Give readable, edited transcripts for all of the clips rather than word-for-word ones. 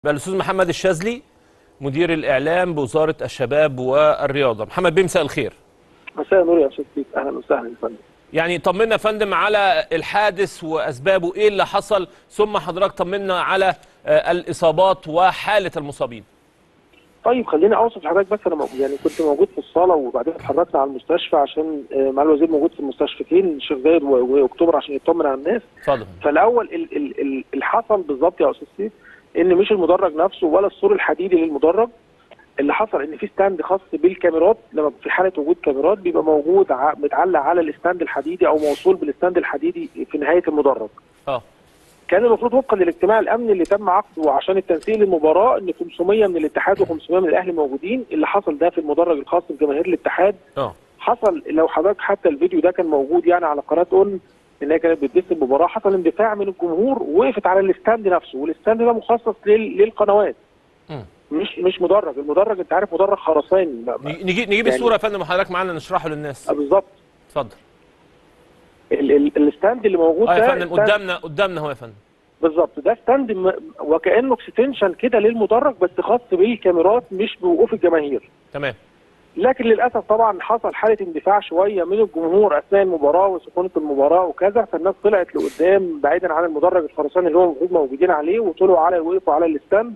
بقى الاستاذ محمد الشاذلي مدير الاعلام بوزاره الشباب والرياضه. محمد بيه، مساء الخير. مساء النور يا استاذ سيف، اهلا وسهلا يا فندم. يعني طمنا يا فندم على الحادث واسبابه، ايه اللي حصل؟ ثم حضرتك طمنا على الاصابات وحاله المصابين. طيب خليني اوصف لحضرتك، بس انا يعني كنت موجود في الصاله وبعدين اتحركنا على المستشفى عشان معالي الوزير موجود في المستشفيتين، الشيخ زايد واكتوبر، عشان يطمن على الناس. اتفضل. فالاول اللي حصل بالظبط يا استاذ سيف ان مش المدرج نفسه ولا السور الحديدي للمدرج. اللي حصل ان في ستاند خاص بالكاميرات، لما في حاله وجود كاميرات بيبقى موجود متعلق على الستاند الحديدي او موصول بالستاند الحديدي في نهايه المدرج. كان المفروض وفقا للاجتماع الامني اللي تم عقده عشان التنسيق للمباراه ان 500 من الاتحاد و500 من الاهلي موجودين. اللي حصل ده في المدرج الخاص بجماهير الاتحاد. حصل، لو حضرتك حتى الفيديو ده كان موجود يعني على قناه اون ان هي كانت بتدس المباراه، حصل اندفاع من الجمهور ووقفت على الستاند نفسه، والستاند ده مخصص للقنوات. مش مدرج، المدرج انت عارف مدرج خرساني. نجيب يعني الصوره يا فندم حضرتك معانا نشرحه للناس. بالظبط. اتفضل. الستاند اللي موجود ده يا فندم قدامنا هو يا فندم. بالظبط، ده ستاند وكانه اكستنشن كده للمدرج بس خاص بالكاميرات مش بوقوف الجماهير. تمام. لكن للاسف طبعا حصل حاله اندفاع شويه من الجمهور اثناء المباراه وسخونه المباراه وكذا، فالناس طلعت لقدام بعيدا عن المدرج الخرساني اللي هو المفروض موجودين عليه، وطلعوا على وقفوا على الستاند.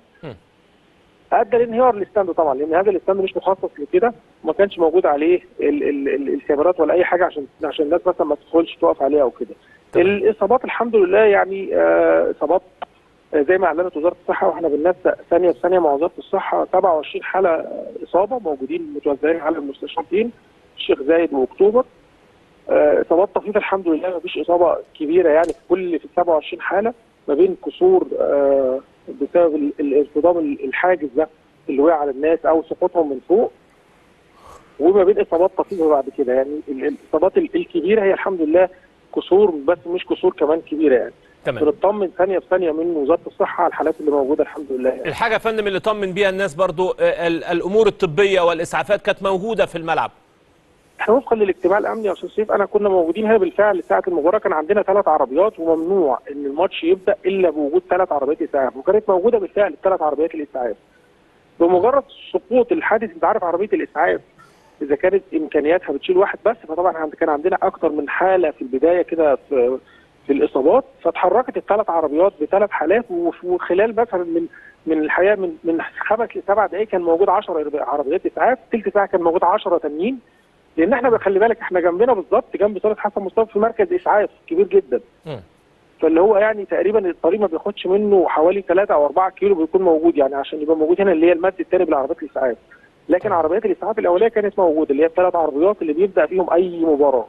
ادى لانهيار الستاند طبعا، لان هذا الستاند مش مخصص لكده، وما كانش موجود عليه الكاميرات ولا اي حاجه عشان الناس مثلا ما تدخلش تقف عليها او كده. الاصابات الحمد لله يعني اصابات زي ما اعلنت وزاره الصحه، واحنا بننسق ثانيه بثانيه مع وزاره الصحه 27 حاله اصابه موجودين متوزعين على المستشفيين الشيخ زايد واكتوبر. اصابات طفيفه الحمد لله، ما فيش اصابه كبيره يعني في 27 حاله، ما بين كسور بسبب الانصدام الحاجز ده اللي وقع على الناس او سقوطهم من فوق، وما بين اصابات طفيفه بعد كده. يعني الاصابات الكبيره هي الحمد لله كسور، بس مش كسور كمان كبيره يعني. تمام. بنطمن ثانيه بثانيه من وزاره الصحه على الحالات اللي موجوده الحمد لله يعني. الحاجه يا فندم اللي طمن بيها الناس برضو الامور الطبيه والاسعافات كانت موجوده في الملعب. احنا وفقا للاجتماع الامني يا استاذ سيف، انا كنا موجودين هنا بالفعل ساعه المباراه، كان عندنا 3 عربيات وممنوع ان الماتش يبدا الا بوجود 3 عربيات اسعاف، وكانت موجوده بالفعل ال3 عربيات الاسعاف. بمجرد سقوط الحادث، انت عارف عربيه الاسعاف اذا كانت امكانياتها بتشيل واحد بس، فطبعا كان عندنا اكثر من حاله في البدايه كده في الاصابات، فاتحركت ال3 عربيات ب3 حالات، وخلال مثلا من الحقيقه من 5 ل 7 دقائق كان موجود 10 عربيات اسعاف، ثلث ساعه كان موجود 10 تانيين. لان احنا خلي بالك احنا جنبنا بالظبط جنب صاله حسن مصطفى في مركز اسعاف كبير جدا. فاللي هو يعني تقريبا الطريق ما بياخدش منه حوالي 3 أو 4 كيلو بيكون موجود، يعني عشان يبقى موجود هنا اللي هي المد الثاني بالعربيات الاسعاف. لكن عربيات الاسعاف الاوليه كانت موجوده، اللي هي ال3 عربيات اللي بيبدا فيهم اي مباراه.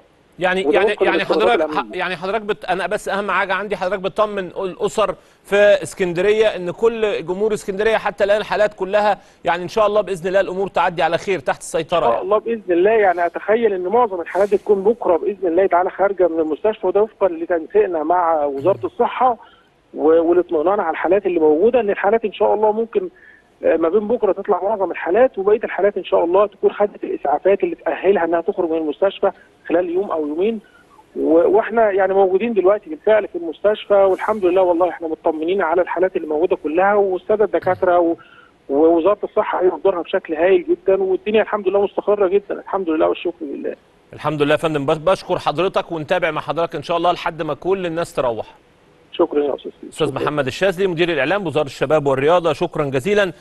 يعني حضرتك انا بس اهم حاجه عندي، حضرتك بتطمن الاسر في اسكندريه ان كل جمهور اسكندريه حتى الان الحالات كلها يعني ان شاء الله باذن الله الامور تعدي على خير تحت السيطره. ان شاء الله باذن الله، يعني اتخيل ان معظم الحالات تكون بكره باذن الله تعالى خارجه من المستشفى، وده وفقا لتنسيقنا مع وزاره الصحه والاطمئنان على الحالات اللي موجوده، ان الحالات ان شاء الله ممكن ما بين بكره تطلع معظم الحالات، وبقيه الحالات ان شاء الله تكون خدت الاسعافات اللي تاهلها انها تخرج من المستشفى خلال يوم او يومين. واحنا يعني موجودين دلوقتي بالفعل في المستشفى، والحمد لله والله احنا مطمنين على الحالات اللي موجوده كلها، والساده الدكاتره ووزاره الصحه هي دورها بشكل هايل جدا، والدنيا الحمد لله مستقره جدا الحمد لله والشكر لله. الحمد لله يا فندم، بشكر حضرتك ونتابع مع حضرتك ان شاء الله لحد ما كل الناس تروح. شكرا يا استاذ محمد الشاذلي مدير الاعلام بوزاره الشباب والرياضه، شكرا جزيلا.